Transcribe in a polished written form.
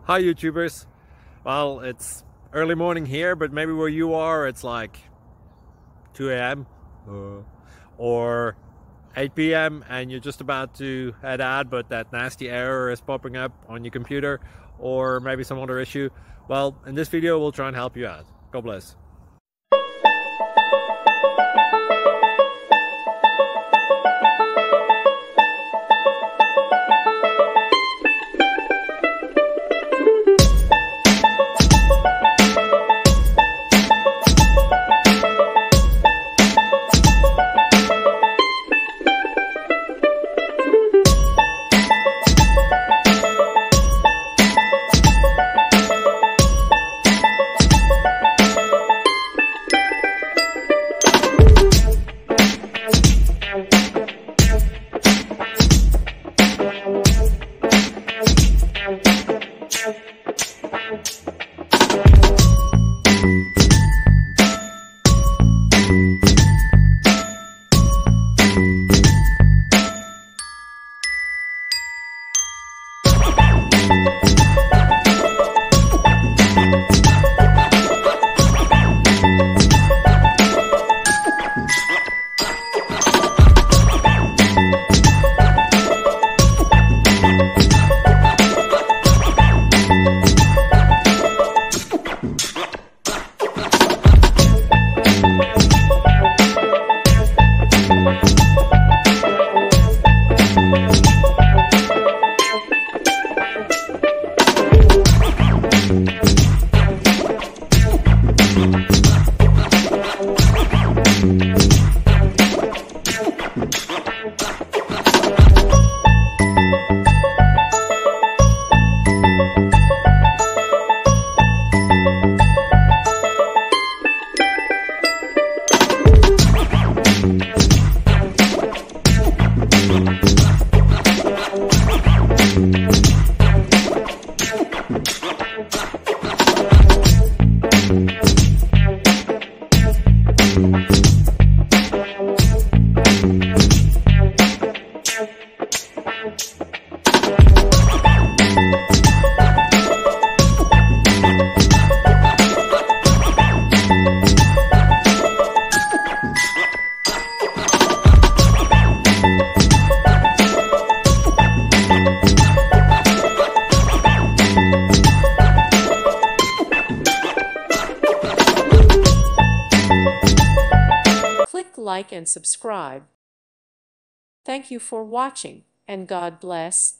Hi YouTubers. Well, it's early morning here, but maybe where you are it's like 2 a.m. or 8 p.m. and you're just about to head out, but that nasty error is popping up on your computer, or maybe some other issue. Well, in this video we'll try and help you out. God bless. Like and subscribe. Thank you for watching, and God bless.